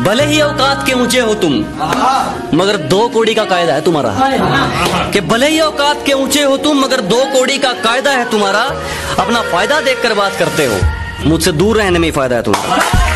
भले ही औकात के ऊंचे हो तुम, मगर 2 कौड़ी का कायदा है तुम्हारा। कि भले ही औकात के ऊंचे हो तुम, मगर 2 कौड़ी का कायदा है तुम्हारा। अपना फायदा देखकर बात करते हो, मुझसे दूर रहने में ही फायदा है तुम्हारा।